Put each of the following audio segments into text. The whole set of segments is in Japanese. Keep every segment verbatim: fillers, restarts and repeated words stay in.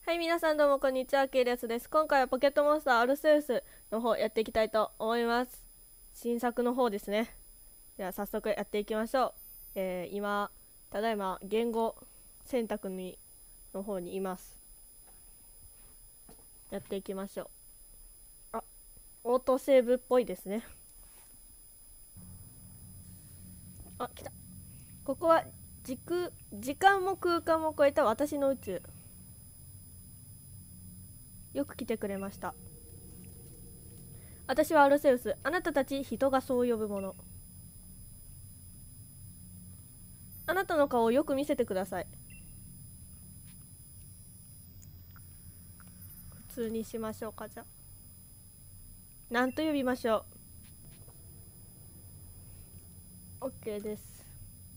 はい、皆さんどうもこんにちは、ケイレスです。今回はポケットモンスターアルセウスの方やっていきたいと思います。新作の方ですね。では早速やっていきましょう。えー、今、ただいま言語選択にの方にいます。やっていきましょう。あ、オートセーブっぽいですね。あ、来た。ここは時空、時間も空間も超えた私の宇宙。よく来てくれました。私はアルセウス。あなたたち人がそう呼ぶもの。あなたの顔をよく見せてください。普通にしましょうか。じゃあ何と呼びましょう。 OK です。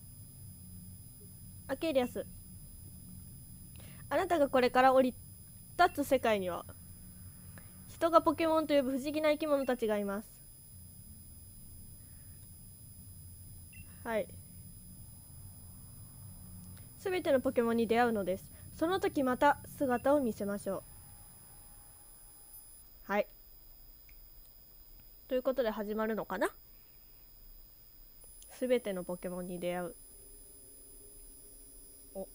アケリアス、あなたがこれから降り立つ世界には人がポケモンと呼ぶ不思議な生き物たちがいます。はい、すべてのポケモンに出会うのです。その時また姿を見せましょう。はい、ということで始まるのかな。すべてのポケモンに出会う。お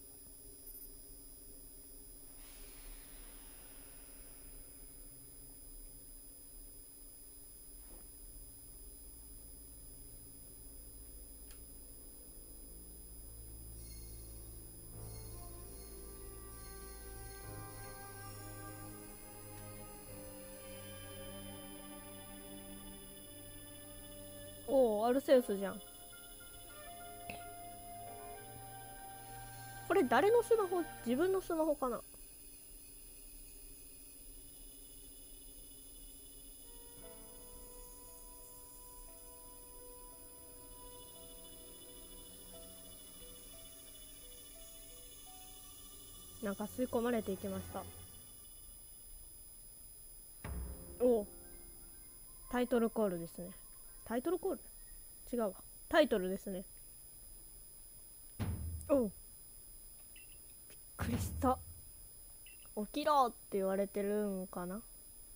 おー、アルセウスじゃん。これ誰のスマホ？自分のスマホかな。なんか吸い込まれていきました。おお、タイトルコールですね。タイトルコール違うわ。タイトルですね。おう、びっくりした。起きろって言われてるんかな。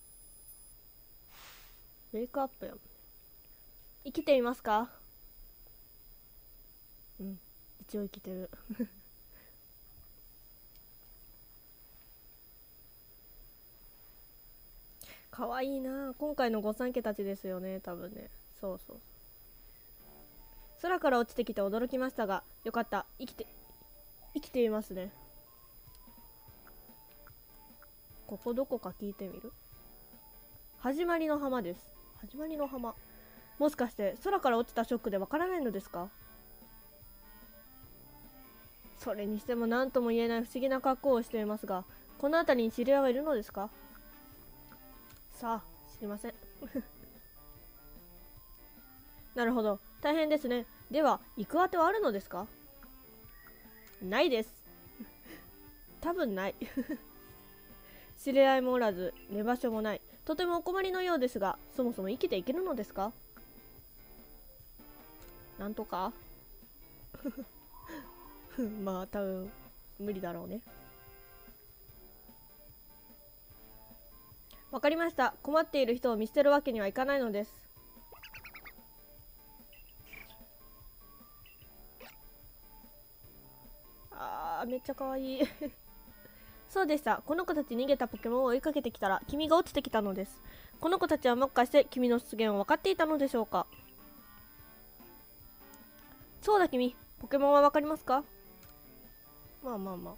ウェイクアップやもん。生きていますか？うん、一応生きてる。かわいいな。今回の御三家たちですよね、多分ね。そうそう。空から落ちてきて驚きましたが、よかった。生きて生きていますね。ここどこか聞いてみる。始まりの浜です。始まりの浜。もしかして空から落ちたショックでわからないのですか？それにしても何とも言えない不思議な格好をしていますが、この辺りに知り合いはいるのですか？さあ、知りません。なるほど、大変ですね。では行くあてはあるのですか？ないです。多分ない。知り合いもおらず寝場所もない。とてもお困りのようですが、そもそも生きていけるのですか？なんとか。まあ多分無理だろうね。わかりました。困っている人を見捨てるわけにはいかないのです。あー、めっちゃかわいい。そうでした。この子たち逃げたポケモンを追いかけてきたら君が落ちてきたのです。この子たちはもしかして君の出現を分かっていたのでしょうか？そうだ君、ポケモンは分かりますか？まあまあまあ。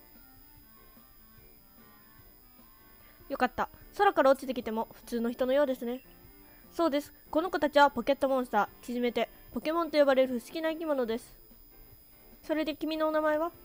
よかった。空から落ちてきても普通の人のようですね。そうです。この子たちはポケットモンスター、縮めてポケモンと呼ばれる不思議な生き物です。それで君のお名前は？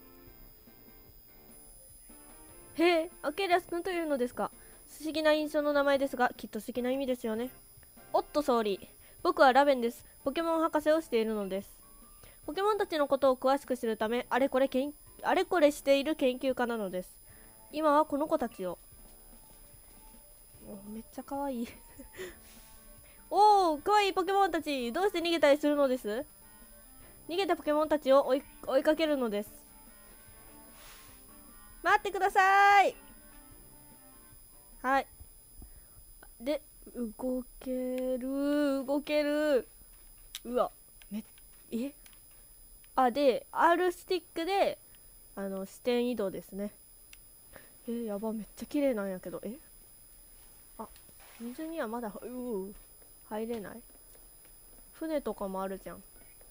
へえ、アケリアス君というのですか。不思議な印象の名前ですが、きっと素敵な意味ですよね。おっと総理、僕はラベンです。ポケモン博士をしているのです。ポケモンたちのことを詳しく知るため、あれこれけんあれこれしている研究家なのです。今はこの子たちを。お、めっちゃ可愛い。おお、可愛いポケモンたち、どうして逃げたりするのです？逃げたポケモンたちを追い追いかけるのです。 待ってください。はい。で、動ける、動ける。うわ、め、えあ、で、R スティックで、あの、視点移動ですね。え、やば、めっちゃ綺麗なんやけど、えあ、水にはまだ、うう、入れない。船とかもあるじゃん。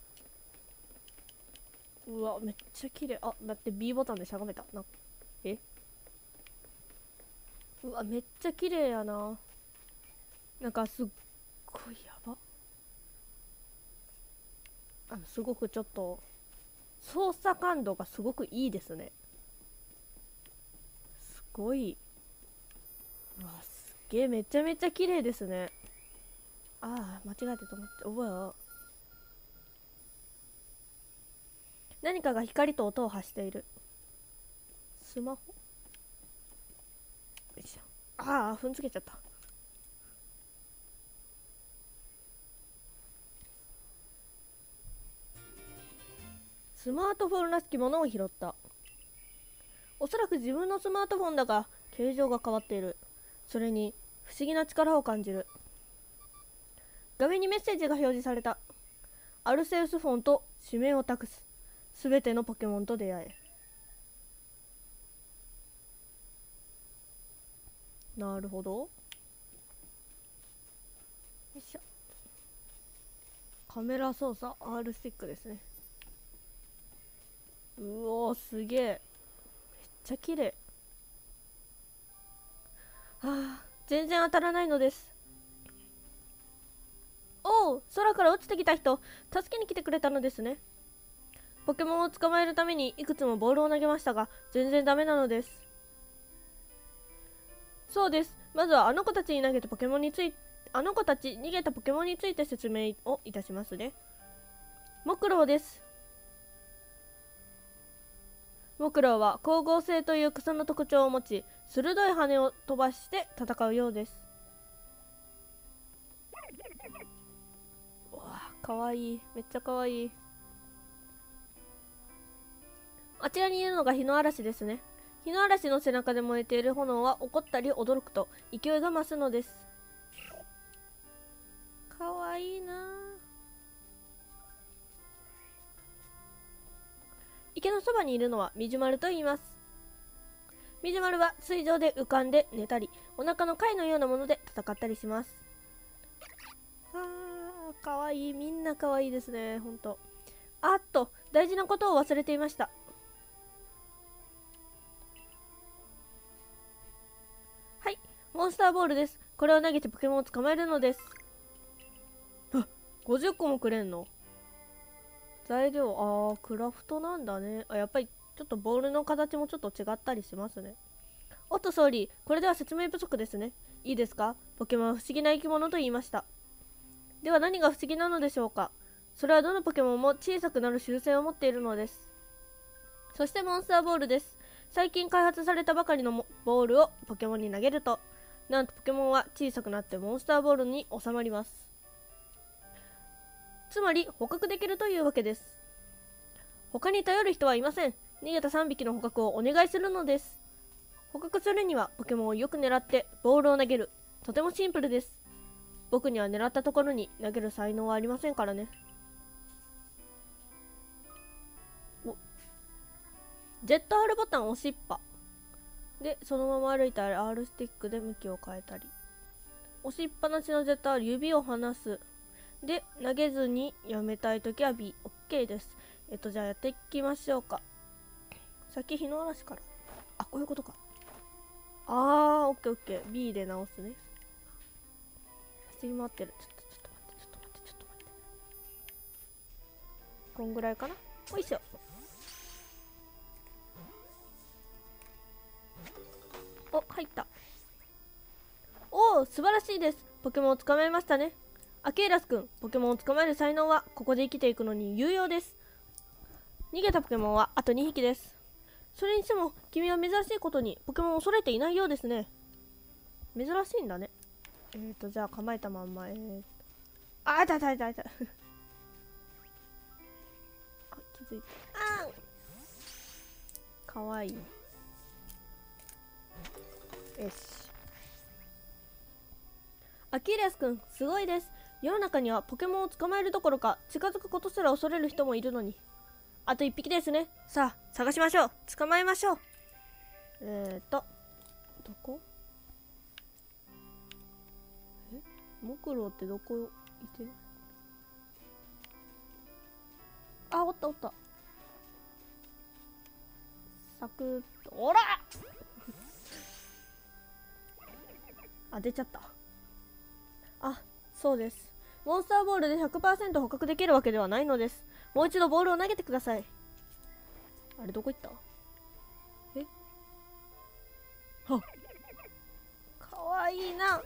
うわ、めっちゃ綺麗。あ、待って、B ボタンでしゃがめた。な、えうわ、めっちゃ綺麗やな。なんか、すっごいやば。あの、すごくちょっと、操作感度がすごくいいですね。すごい。うわ、すっげえ、めちゃめちゃ綺麗ですね。ああ、間違えてと思って、うわ。何かが光と音を発している。スマホ、よいしょ。ああ、踏んづけちゃった。スマートフォンらしきものを拾った。おそらく自分のスマートフォンだが、形状が変わっている。それに、不思議な力を感じる。画面にメッセージが表示された。アルセウスフォンと指名を託す。すべてのポケモンと出会え。なるほど。よいしょ。カメラ操作 R スティックですね。うおー、すげえ。めっちゃ綺麗。はあ、全然当たらないのです。おお、空から落ちてきた人、助けに来てくれたのですね。ポケモンを捕まえるためにいくつもボールを投げましたが、全然ダメなのです。そうです。まずはあの子たちに投げたポケモンについて、あの子たち逃げたポケモンについて説明をいたしますね。木狼です。木狼は光合成という草の特徴を持ち、鋭い羽を飛ばして戦うようです。うわあ、かわいい。めっちゃかわいい。あちらにいるのが火の嵐ですね。火の嵐の背中で燃えている炎は怒ったり驚くと勢いが増すのです。かわいいな。池のそばにいるのはみじゅまると言います。みじゅまるは水上で浮かんで寝たり、お腹の貝のようなもので戦ったりします。あー、かわいい。みんなかわいいですね、ほんと。あっと、大事なことを忘れていました。はい、モンスターボールです。これを投げてポケモンを捕まえるのです。あ、ごじゅっこもくれんの？材料、あー、クラフトなんだね。あ、やっぱりちょっとボールの形もちょっと違ったりしますね。おっと総理、これでは説明不足ですね。いいですか？ポケモンは不思議な生き物と言いました。では何が不思議なのでしょうか？それはどのポケモンも小さくなる習性を持っているのです。そしてモンスターボールです。最近開発されたばかりのボールをポケモンに投げると、なんとポケモンは小さくなってモンスターボールに収まります。つまり捕獲できるというわけです。他に頼る人はいません。逃げたさんびきの捕獲をお願いするのです。捕獲するにはポケモンをよく狙ってボールを投げる。とてもシンプルです。僕には狙ったところに投げる才能はありませんからね。お、ジェット R ボタン押しっぱでそのまま歩いたり R スティックで向きを変えたり、押しっぱなしのジェット R、 指を離すで投げずにやめたいときは B、 OK です。えっとじゃあやっていきましょうか。先火の嵐から、あ、こういうことか。あー、オッケーオッケー。 B で直すね。走り回ってる。ちょっとちょっと待ってちょっと待ってちょっと待ってこんぐらいかな。おいしょ。お、入った。おお、素晴らしいです。ポケモンを捕まえましたね。アケイラスくん、ポケモンを捕まえる才能はここで生きていくのに有用です。逃げたポケモンはあとにひきです。それにしても君は珍しいことにポケモンを恐れていないようですね。珍しいんだね。えーとじゃあ構えたまんま、えーとあ、痛い痛い痛い痛いあ、気づいた。あー、かわいい。 よし。アキレスくん、すごいです。世の中にはポケモンを捕まえるどころか近づくことすら恐れる人もいるのに。あと一匹ですね。さあ探しましょう。捕まえましょう。えーとどこ？え、木狼ってどこいてる？あ、おったおった。サクッと、おらあ、出ちゃった。あ、そうです。モンスターボールで ひゃくパーセント 捕獲できるわけではないのです。もう一度ボールを投げてください。あれどこ行った？え？はっ、かわいいな。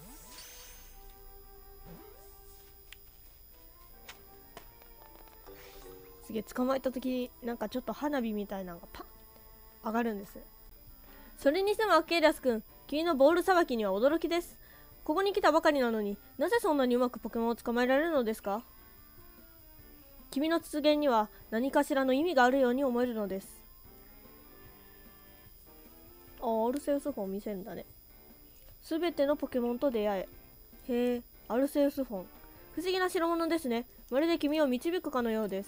すげえ、捕まえた時になんかちょっと花火みたいなのがパッ上がるんです。それにしてもアケイラス君、君のボールさばきには驚きです。ここに来たばかりなのになぜそんなにうまくポケモンを捕まえられるのですか？君の出現には何かしらの意味があるように思えるのです。あ、アルセウスフォン見せるんだね。すべてのポケモンと出会え。へえ、アルセウスフォン。不思議な代物ですね。まるで君を導くかのようです。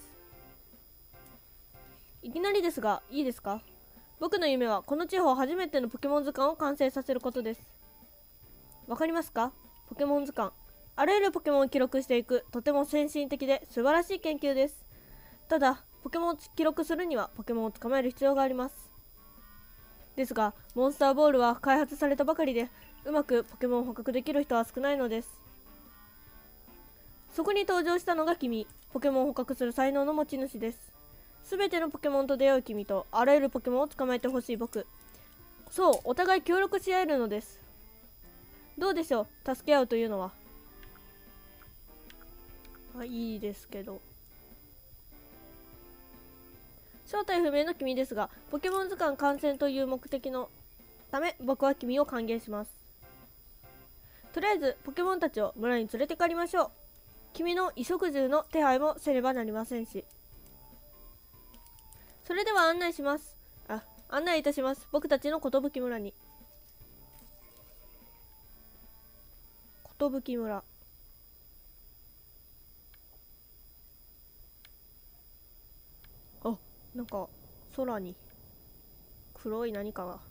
いきなりですが、いいですか？僕の夢はこの地方初めてのポケモン図鑑を完成させることです。わかりますか？ポケモン図鑑。あらゆるポケモンを記録していく、とても先進的で素晴らしい研究です。ただ、ポケモンを記録するにはポケモンを捕まえる必要があります。ですが、モンスターボールは開発されたばかりで、うまくポケモンを捕獲できる人は少ないのです。そこに登場したのが君、ポケモンを捕獲する才能の持ち主です。すべてのポケモンと出会う君と、あらゆるポケモンを捕まえてほしい僕。そう、お互い協力し合えるのです。どうでしょう、助け合うというのは。あ、いいですけど。正体不明の君ですが、ポケモン図鑑観戦という目的のため、僕は君を歓迎します。とりあえず、ポケモンたちを村に連れて帰りましょう。君の衣食住の手配もせねばなりませんし。それでは案内します。あ、案内いたします。僕たちの寿村に。寿村。あ、なんか空に黒い何かが。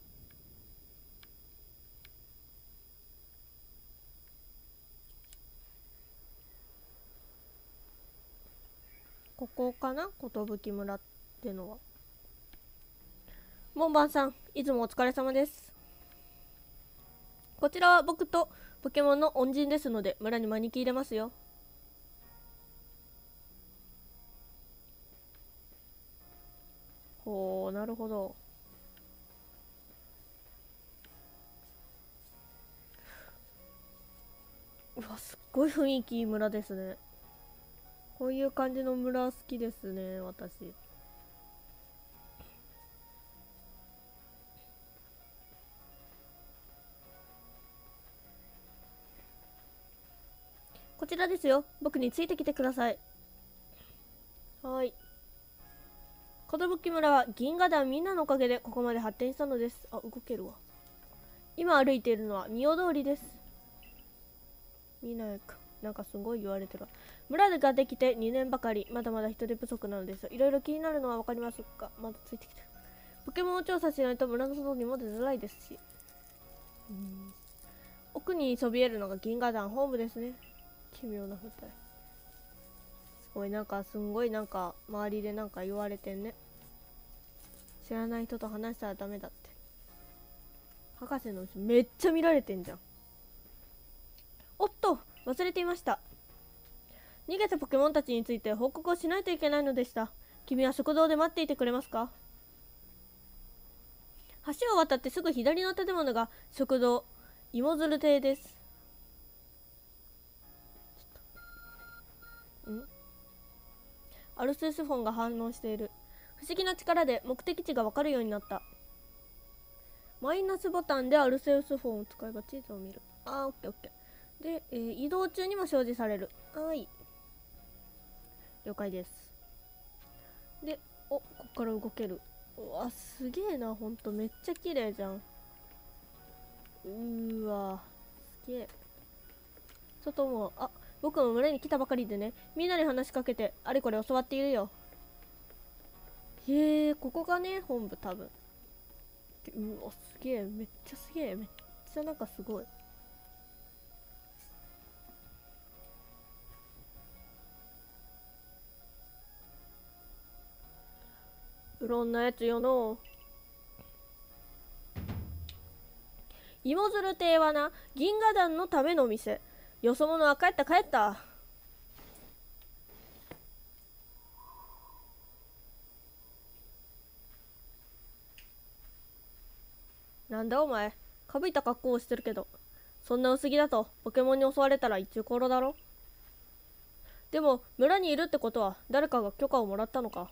ここかな？寿村ってのは。門番さん、いつもお疲れ様です。こちらは僕とポケモンの恩人ですので、村に招き入れますよ。ほう、なるほど。うわ、すっごい雰囲気いい村ですね。こういう感じの村好きですね、私。こちらですよ。僕についてきてください。はい。寿村は銀河団みんなのおかげでここまで発展したのです。あ、動けるわ。今歩いているのは仁王通りです。見ないか。なんかすごい言われてる。村ができてにねんばかり、まだまだ人手不足なのです。いろいろ気になるのはわかりますが、まだついてきてる。ポケモンを調査しないと村の外にも出づらいですし。うん、奥にそびえるのが銀河団ホームですね。奇妙な舞台。すごいなんかすんごいなんか周りでなんか言われてんね。知らない人と話したらダメだって。博士の後ろめっちゃ見られてんじゃん。おっと、忘れていました。逃げたポケモンたちについて報告をしないといけないのでした。君は食堂で待っていてくれますか？橋を渡ってすぐ左の建物が食堂芋づる亭です。ん？アルセスフォンが反応している。不思議な力で目的地がわかるようになった。マイナスボタンでアルセウスフォンを使えば地図を見る。あー、オッケーオッケー。で、えー、移動中にも表示される。はい。了解です。で、お、こっから動ける。うわ、すげえな、ほんと。めっちゃ綺麗じゃん。 うーわ、すげえ。外も、あ、僕も村に来たばかりでね、みんなに話しかけて、あれこれ教わっているよ。へえ、ここがね、本部多分。うわ、すげえ、めっちゃすげえ、めっちゃなんかすごい。いろんなやつよの。芋づる亭はな、銀河団のための店。よそ者は帰った帰った。なんだお前、かぶいた格好をしてるけど、そんな薄着だとポケモンに襲われたら一中コロだろ。でも村にいるってことは誰かが許可をもらったのか。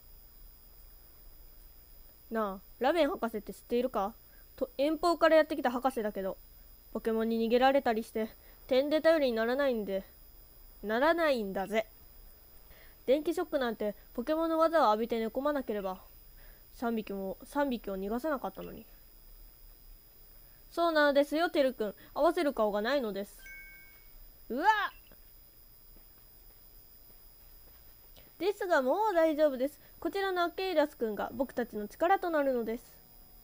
なあ、ラベン博士って知っているか？と遠方からやってきた博士だけど、ポケモンに逃げられたりして点で頼りにならないんでならないんだぜ。電気ショックなんてポケモンの技を浴びて寝込まなければさんびきもさんびきを逃がさなかったのに。そうなのですよ、てるくん。合わせる顔がないのです。うわっですがもう大丈夫です。こちらのアケイラス君が僕たちの力となるのです。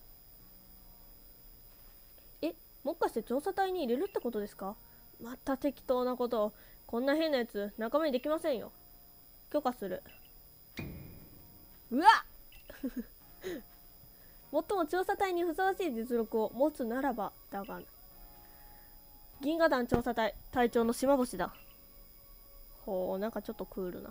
え、もしかして調査隊に入れるってことですか？また適当なことを。こんな変なやつ仲間にできませんよ。許可する。うわっ最も調査隊にふさわしい実力を持つならばだが、銀河団調査隊隊長の島星だ。ほう、なんかちょっとクールな。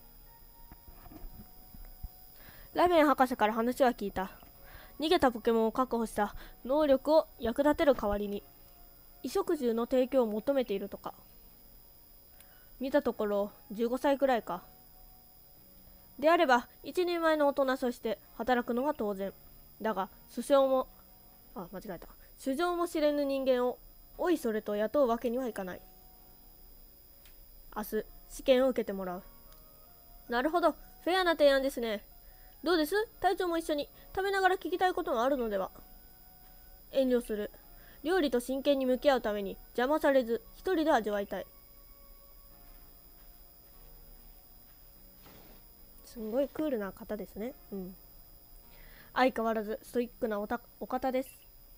ラベン博士から話は聞いた。逃げたポケモンを確保した能力を役立てる代わりに衣食住の提供を求めているとか。見たところじゅうごさいくらいか。であれば一人前の大人として働くのは当然だが、首相もあ間違えた主情も知れぬ人間をおいそれと雇うわけにはいかない。明日試験を受けてもらう。なるほど、フェアな提案ですね。どうです？隊長も一緒に食べながら聞きたいことがあるのでは。遠慮する。料理と真剣に向き合うために邪魔されず一人で味わいたい。すんごいクールな方ですね。うん。相変わらずストイックなおたお方です。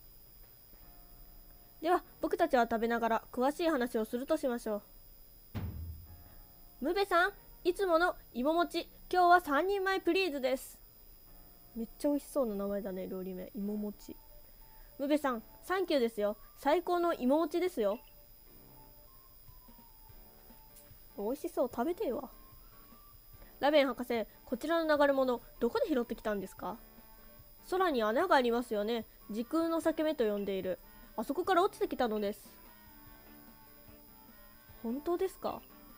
では僕たちは食べながら詳しい話をするとしましょう。ムベさん、いつもの芋餅、今日はさんにんまえプリーズです。めっちゃ美味しそうな名前だね、料理名。芋餅。ムベさん、サンキューですよ。最高の芋餅ですよ。美味しそう、食べてえわ。ラベン博士、こちらの流れ物、どこで拾ってきたんですか？空に穴がありますよね。時空の裂け目と呼んでいる。あそこから落ちてきたのです。本当ですか？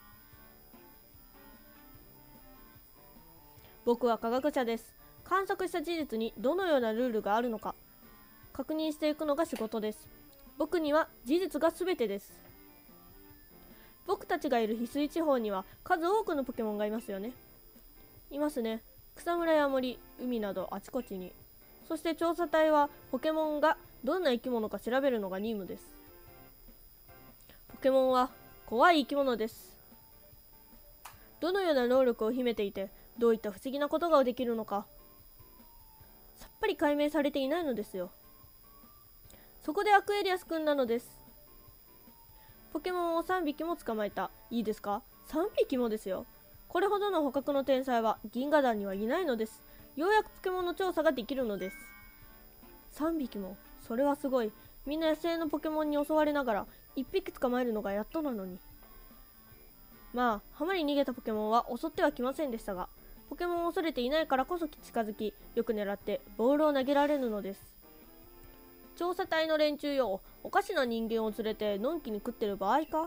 僕は科学者です。観測した事実にどのようなルールがあるのか確認していくのが仕事です。僕には事実が全てです。僕たちがいる翡翠地方には数多くのポケモンがいますよね。いますね。草むらや森、海などあちこちに。そして調査隊はポケモンがどんな生き物か調べるのが任務です。ポケモンは怖い生き物です。どのような能力を秘めていて、どういった不思議なことができるのかさっぱり解明されていないのですよ。そこでアクエリアス君なのです。ポケモンをさんびきも捕まえた。いいですか？ さん 匹もですよ。これほどの捕獲の天才は銀河団にはいないのです。ようやくポケモンの調査ができるのです。さんびきも、それはすごい。みんな野生のポケモンに襲われながらいっぴき捕まえるのがやっとなのに。まあ浜に逃げたポケモンは襲ってはきませんでしたが、ポケモンを恐れていないからこそ近づき、よく狙ってボールを投げられるのです。調査隊の連中よ、おかしな人間を連れてのんきに食ってる場合か？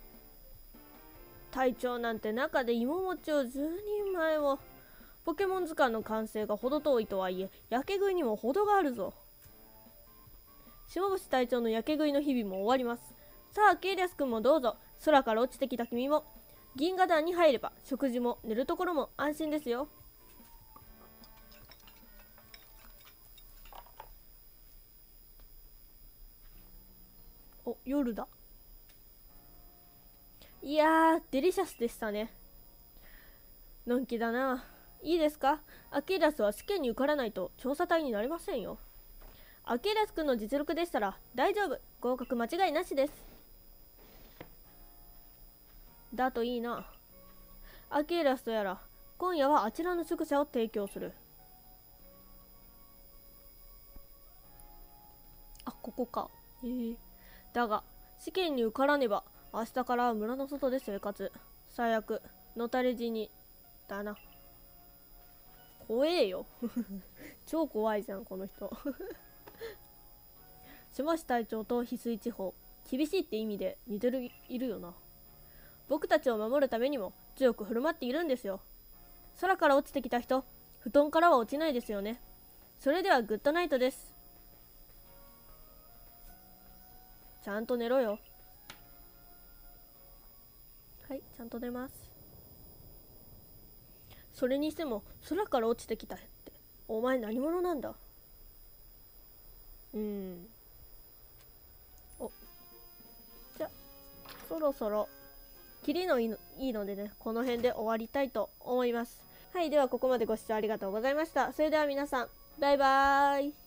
隊長なんて中で芋餅をじゅうにんまえを。ポケモン図鑑の完成が程遠いとはいえ、やけ食いにも程があるぞ。島星隊長のやけ食いの日々も終わります。さあケイリアス君もどうぞ。空から落ちてきた君も銀河団に入れば食事も寝るところも安心ですよ。 お、夜だ。いやー、デリシャスでしたね。のんきだな。いいですか？アキーラスは試験に受からないと調査隊になりませんよ。アキーラス君の実力でしたら大丈夫。合格間違いなしです。だといいな。アキーラスとやら、今夜はあちらの宿舎を提供する。あ、ここか。へえ。だが、試験に受からねば、明日からは村の外で生活。最悪、のたれ死に、だな。怖えよ。超怖いじゃん、この人。島市隊長と翡翠地方。厳しいって意味で似てる、いるよな。僕たちを守るためにも強く振る舞っているんですよ。空から落ちてきた人、布団からは落ちないですよね。それではグッドナイトです。ちゃんと寝ろよ。はい、ちゃんと寝ます。それにしても空から落ちてきたってお前何者なんだ。うーんおじゃそろそろキリのいいの、いいのでね、この辺で終わりたいと思います。はい、ではここまでご視聴ありがとうございました。それでは皆さん、バイバーイ。